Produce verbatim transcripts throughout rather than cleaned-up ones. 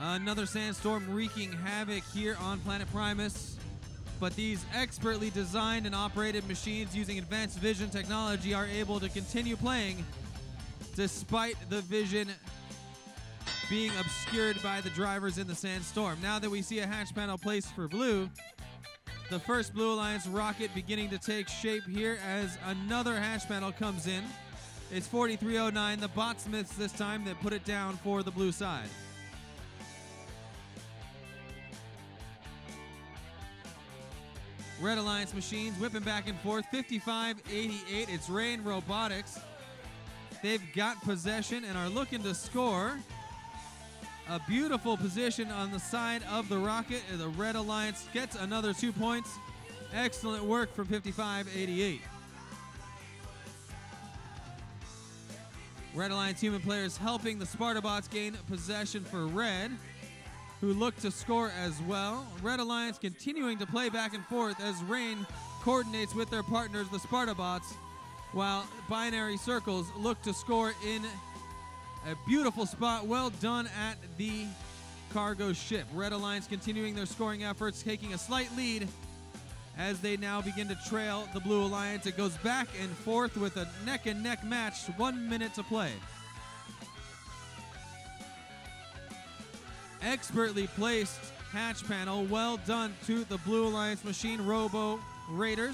Another sandstorm wreaking havoc here on Planet Primus. But these expertly designed and operated machines using advanced vision technology are able to continue playing despite the vision being obscured by the drivers in the sandstorm. Now that we see a hatch panel placed for blue, the first Blue Alliance rocket beginning to take shape here as another hatch panel comes in. It's forty-three oh nine, the Botsmiths this time, that put it down for the blue side. Red Alliance machines whipping back and forth, fifty-five eighty-eight. It's Rain Robotics. They've got possession and are looking to score. A beautiful position on the side of the rocket. The Red Alliance gets another two points. Excellent work from fifty-five eighty-eight. Red Alliance human players helping the Spartabots gain possession for Red, who look to score as well. Red Alliance continuing to play back and forth as Rain coordinates with their partners, the Spartabots, while Binary Circles look to score in a beautiful spot. Well done at the cargo ship. Red Alliance continuing their scoring efforts, taking a slight lead as they now begin to trail the Blue Alliance. It goes back and forth with a neck and neck match, one minute to play. Expertly placed hatch panel. Well done to the Blue Alliance machine, Robo Raiders.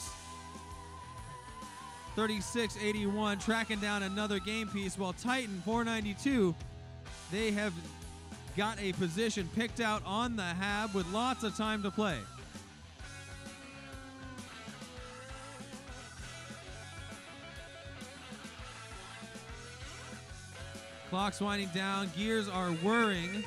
thirty-six eighty-one tracking down another game piece, while Titan four ninety-two, they have got a position picked out on the hab with lots of time to play. Clock's winding down, gears are whirring.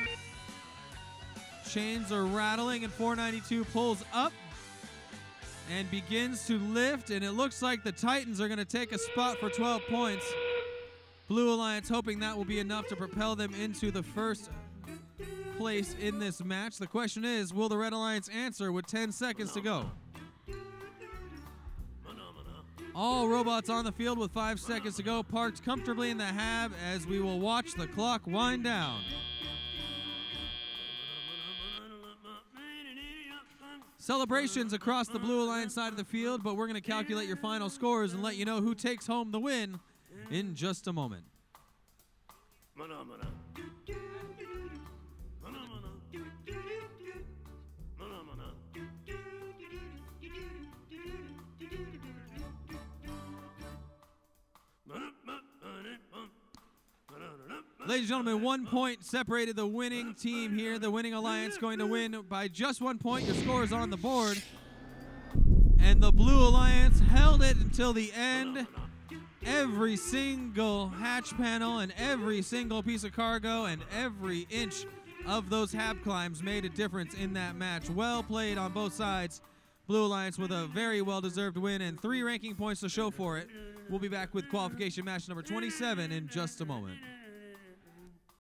Chains are rattling, and four ninety-two pulls up and begins to lift, and it looks like the Titans are going to take a spot for twelve points. Blue Alliance hoping that will be enough to propel them into the first place in this match. The question is, will the Red Alliance answer with ten seconds to go? All robots on the field with five seconds to go, parked comfortably in the hab as we will watch the clock wind down. Celebrations across the Blue Alliance side of the field, but we're going to calculate your final scores and let you know who takes home the win in just a moment. Ladies and gentlemen, one point separated the winning team here. The winning alliance going to win by just one point. Your score is on the board. And the Blue Alliance held it until the end. Every single hatch panel and every single piece of cargo and every inch of those hab climbs made a difference in that match. Well played on both sides. Blue Alliance with a very well-deserved win and three ranking points to show for it. We'll be back with qualification match number twenty-seven in just a moment.